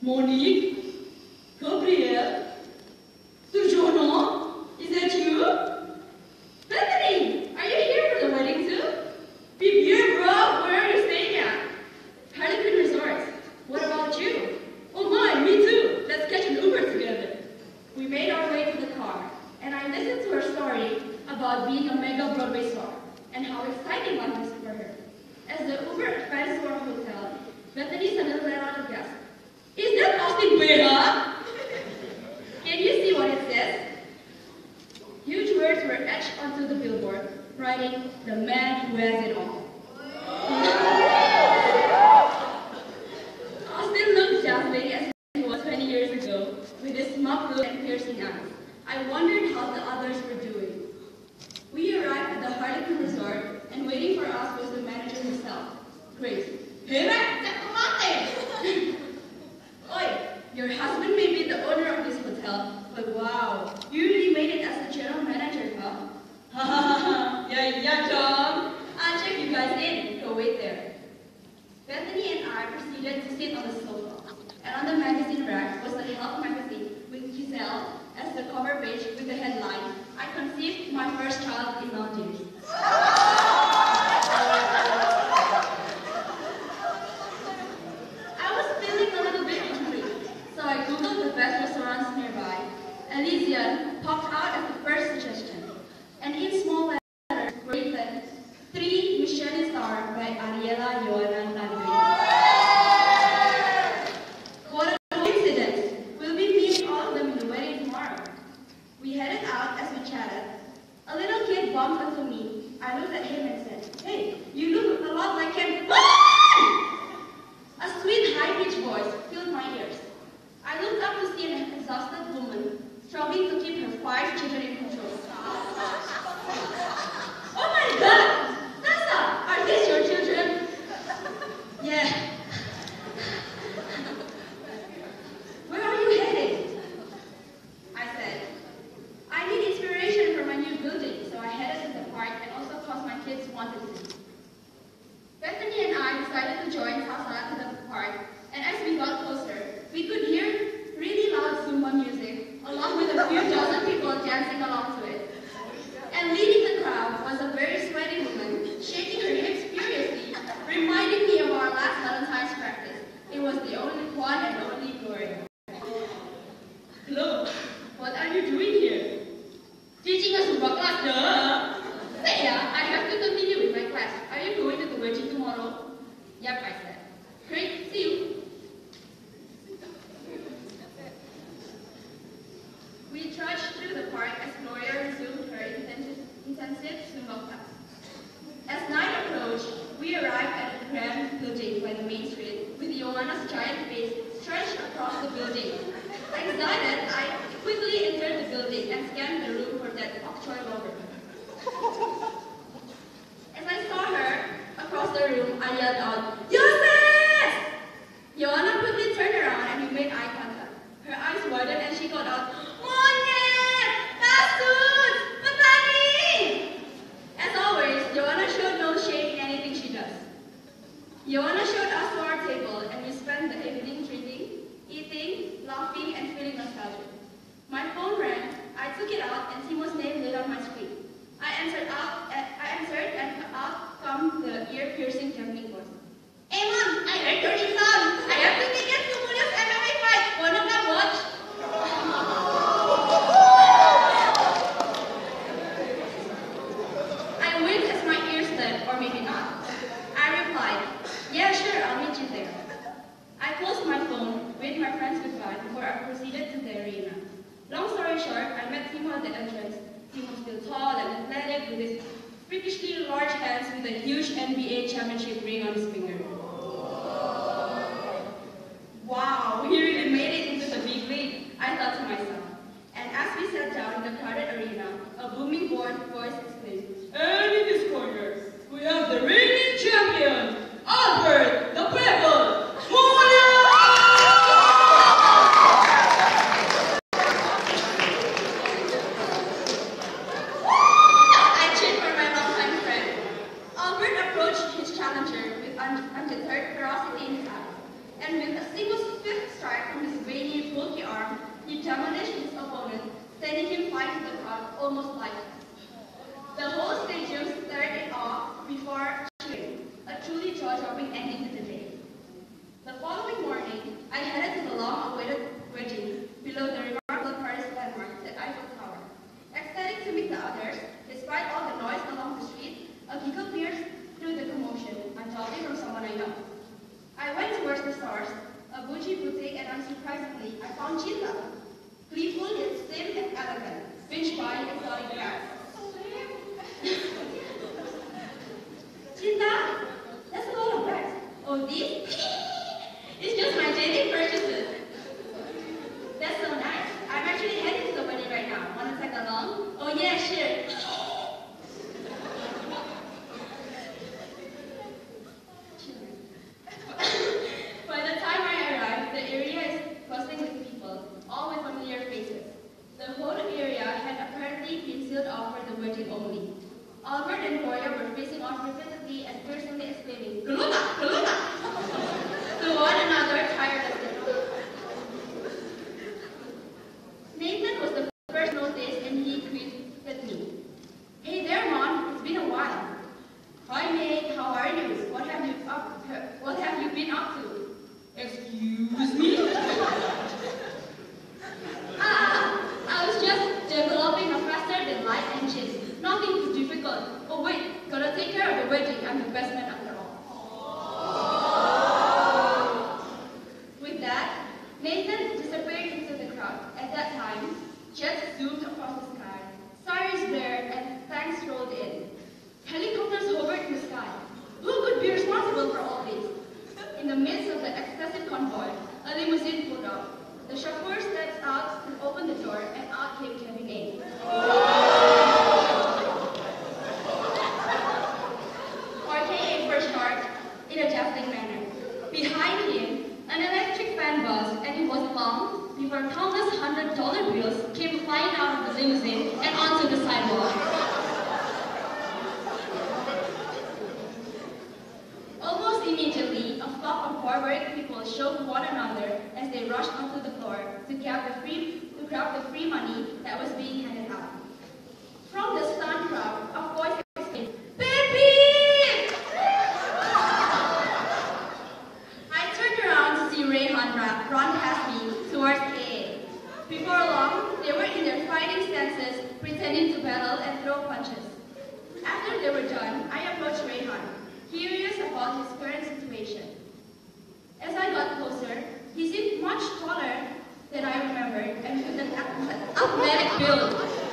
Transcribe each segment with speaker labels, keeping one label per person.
Speaker 1: Monique? Gabrielle? Surjono? Is that you? Bethany, are you here for the wedding too? Be here, bro. Where are you staying at? Harlequin Resort. What about you? Oh my, me too. Let's catch an Uber together. We made our way to the car, and I listened to her story about being a mega Broadway star and how exciting life is for her. As the Uber advanced to our hotel, Bethany suddenly let out a gasp. Is that Austin Beha? Can you see what it says? Huge words were etched onto the billboard, writing, "The man who has it all." Austin looked dazzling as he was 20 years ago, with his smug look and piercing eyes. I wondered how the others were doing. We arrived at the Harlequin Resort, and waiting for us was the manager himself, Grace. Hey, man, Oi, your husband may be the owner of this hotel, but wow, you really made it as the general manager, huh? Ha ha ha, yeah, John. I'll check you guys in. Go wait there. Bethany and I proceeded to sit on the sofa, and on the magazine rack was the Health magazine with Giselle as the cover page with the headline, "I conceived my first child in Maldives." I was feeling a little bit hungry, so I googled the best restaurants nearby. Elysian popped out as the first suggestion, and in small letters were written, 3 Michelin star by Ariela Johanan Landry. What a coincidence! We'll be meeting all of them in the wedding tomorrow. We headed out as we chatted. A little kid bumped into me. I looked at him and said, "Hey, you look a lot like him." A sweet high-pitched voice filled my ears. I looked up to see an exhausted woman struggling to keep her 5 children in control. Oh my God! Nasa, are these your children? Yeah. Where are you headed? I said, I need inspiration for my new building, so I headed to the park and also because my kids wanted to. Bethany and I decided to join Sasa to the park, and as we got closer, we could hear really loud Zumba music, along with a few dozen people dancing along to it. And leading the crowd was a very sweaty woman, shaking her hips furiously, reminding me of our last Valentine's practice. It was the only one and only Gloria. Hello, what are you doing here? Teaching a Zumba class, duh! Yeah, I have to continue with my class. Are you going to the wedding tomorrow? Yep, I said. Great, see you. We trudged through the park as Gloria resumed her intensive Zumba class. As night approached, we arrived at a grand building by the main street, with Joanna's giant face stretched across the building. Excited, I quickly entered the building and scanned the room for that bok choy lover. As I saw her across the room, I yelled out, "Yosef!" Joanna quickly turned around and we made eye contact. Her eyes widened and she called out, "Monique! Tasud! Bethany!" As always, Joanna showed no shame in anything she does. Joanna showed us to our table and we spent the evening drinking, eating, laughing, and feeling nostalgic. My phone rang, I took it out, and Timo's name lit on my screen. I answered and out come the ear-piercing trembling voice. "Hey Mom, I heard your exam! I have 2 tickets to Munoz MMA fight! Wanna come watch?" I winked as my ears left, or maybe not. I replied, "Yeah, sure, I'll meet you there." I closed my phone, waved my friends goodbye before I proceeded to the arena. Long story short, I met Timo at the entrance. Timo was still tall and athletic with his freakishly large hands with a huge NBA championship ring on his finger. Wow, he really made it into the big league, I thought to myself. And as we sat down in the crowded arena, a booming voice exclaimed, "And in this corner, we have the reigning champion, Albert the Pebble! I cheered for my longtime friend. Albert approached his challenger with and unsurprisingly, I found Cinta. Playful yet slim and elegant, binge shy and solid grass. Cinta, that's a lot of bags. Oh, this? It's just my daily purchases. That's so nice. I'm actually heading to the wedding right now. Wanna tag along? Oh yeah, sure. By the time I arrived, the area is bustling with people, all with familiar faces. The whole area had apparently been sealed off for the wedding only. Albert and Gloria were facing off repeatedly and fiercely exclaiming, "Kaluna! Kaluna!" to one another tirelessly. Nathan was the first noticed and he greeted me. "Hey there, Mon, it's been a while." "Hi, mate, how are you? What have you been up to?" "Excuse me?" I was just developing a faster-than-light engine. Nothing too difficult. Oh wait, gotta take care of the wedding. I'm the best man after all. With that, Nathan disappeared into the crowd. At that time, jets zoomed across the sky. Sirens blared and tanks rolled in. Helicopters hovered in the sky. Who could be responsible for all this? In the midst of the excessive convoy, a limousine pulled up. The chauffeur stepped out and opened the door, and out came Kevin A. Or KA for short, in a dazzling manner. Behind him, an electric fan buzzed, and it was long before countless $100 bills came flying out of the limousine and onto the sidewalk. Almost immediately, a flock of barbaric people shoved one another as they rushed onto the floor to grab the free money that was being handed out. From the stunned crowd, a voice exclaimed, "Baby!" I turned around to see Rayhan run past me towards AA. Before long, they were in their fighting stances, pretending to battle and throw punches. After they were done, I approached Rayhan, curious about his current situation. As I got closer, he seemed much taller than I remembered and with an athletic build.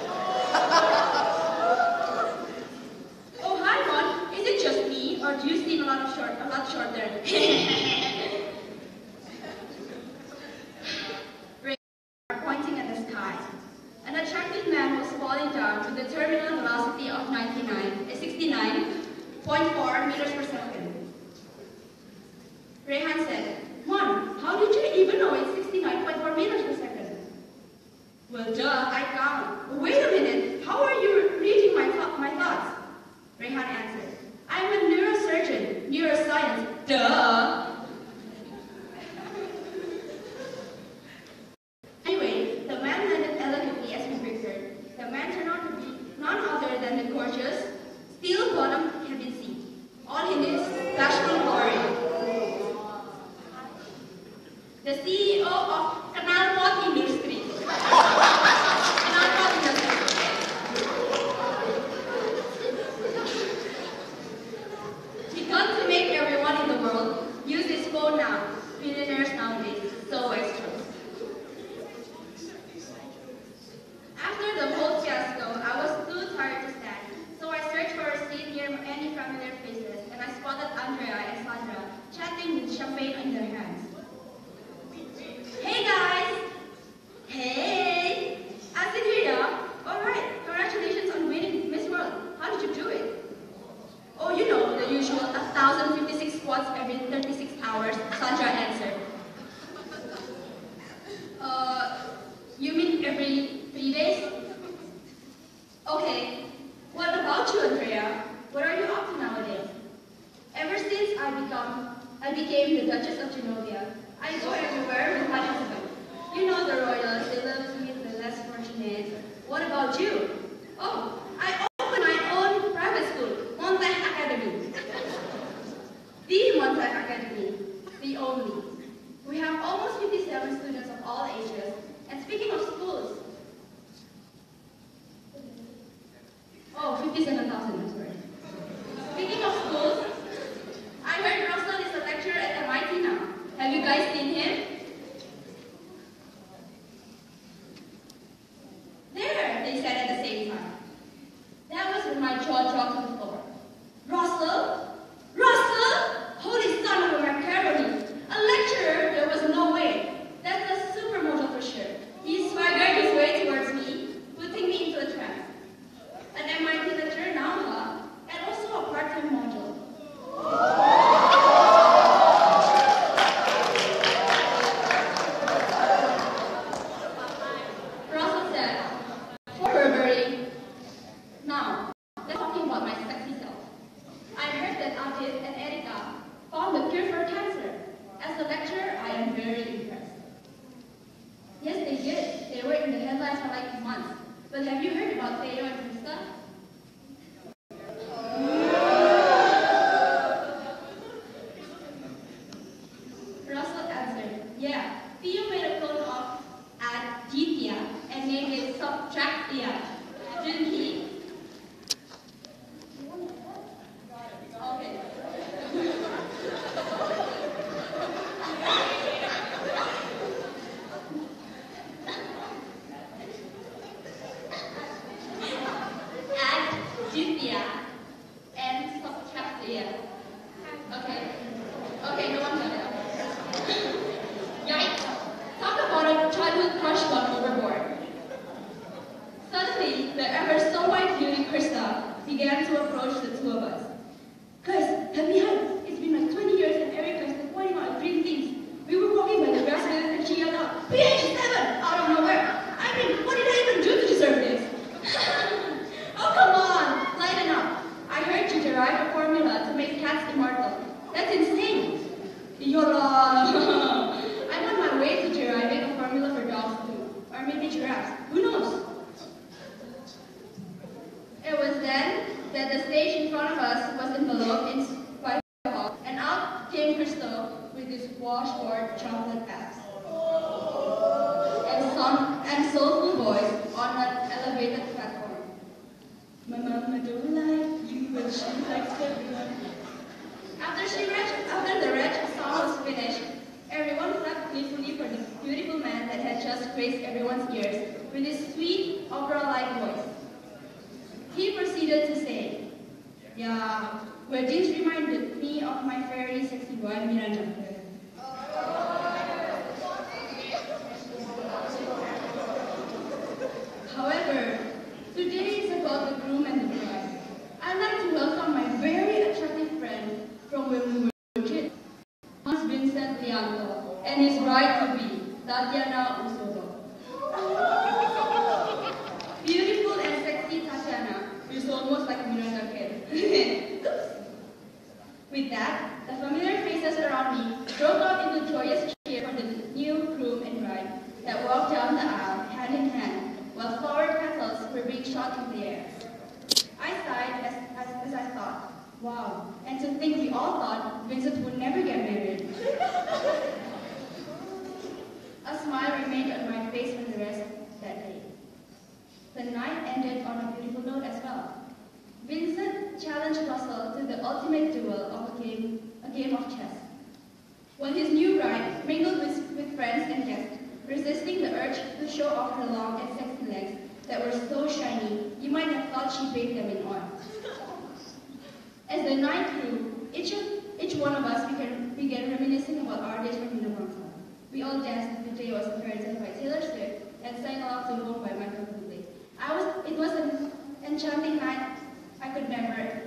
Speaker 1: "Oh, hi, Ron. Is it just me, or do you seem a lot shorter?" Ray pointing at the sky. An attractive man was falling down with a terminal velocity of 69.4 meters per second. Rayhan said, "Mon, how did you even know it's 69.4 meters per second?" "Well, duh, I count." "Wait a minute, how are you reading my thoughts?" Rayhan answered, "I'm a neurosurgeon, neuroscience, duh." Anyway, the man landed elegantly as we figured. The man turned out to be none other than the gorgeous, steel-bottomed cabin seat, all in its bashful glory. The CEO of Knalpot Industry. Knalpot Industry. He got to make everyone in the world use his phone now. Billionaires nowadays, so extra. After the whole fiasco, I was too tired to stand, so I searched for a seat near any familiar faces, and I spotted Andrea and Sandra chatting with champagne in their hands. "Hey guys!" "Hey! Aditya! Alright, congratulations on winning Miss World. How did you do it?" "Oh, you know, the usual 1,056 squats every 36 hours, Sandra answered. You mean every 3 days? Okay, what about you, Andrea? What are you up to nowadays?" "Ever since I became the Duchess of Genovia, I go everywhere with my husband. You know the royals, they love to meet the less fortunate. What about you?" "Oh, I opened my own private school, Montag Academy." The Montag Academy, the only. We have almost 57 students of all ages. And speaking of schools, 57,000, I'm sorry. Speaking of schools, I heard Russell is a lecturer at MIT now. Have you guys seen him? But have you heard about Theo and Krista? Russell answered, yeah, Theo made a clone of Aditya and named it Subtractia, didn't he? Okay. Aditya and Subtractia. Okay, no one got it. Yikes! Talk about a childhood crush gone overboard. Suddenly, the ever so white beauty Krista began to approach the two of us. Guys, help me hide. It's been like 20 years and Eric has been pointing out green things. We were walking by the grass field and she yelled out, PH7! Out of nowhere. I mean, what did I even do to deserve this? Oh, come on! Lighten up. I heard you derive a formula to make cats immortal. That's insane. Yola! I'm on my way to deriving a formula for dogs too. Or maybe giraffes. Who knows? It was then that the stage in front of us was enveloped in white fog, and out came Crystal with his washboard chocolate abs. And soulful voice on an elevated platform. My mama don't like you, but she likes everyone. After the wretched song was finished, everyone clapped gleefully for the beautiful man that had just graced everyone's ears with his sweet, opera-like voice. He proceeded to say, yeah, well, this reminded me of my very sexy boy, Miranda. However, today is about the groom and the bride. I'd like to welcome my very attractive friend from when we were kids, Hans Vincent Lianto, and his bride-to-be, Tatiana Usobo. Beautiful and sexy Tatiana, who's almost like Miranda kid. With that, the familiar faces around me broke out into joyous cheer for the new groom and bride that walked down the aisle hand in hand, while flower petals were being shot in the air. I sighed as I thought, wow, and to think we all thought Vincent would never get married. A smile remained on my face for the rest that day. The night ended on a beautiful note as well. Vincent challenged Russell to the ultimate duel of a game of chess. While his new bride mingled with friends and guests, resisting the urge to show off her long and sexy legs that were so shiny, you might have thought she bathed them in oil. As the night grew, each one of us began reminiscing about our days from Minamata. We all danced the day was inherited by Taylor Swift and sang along to Home by Michael Bublé. It was an enchanting night I could never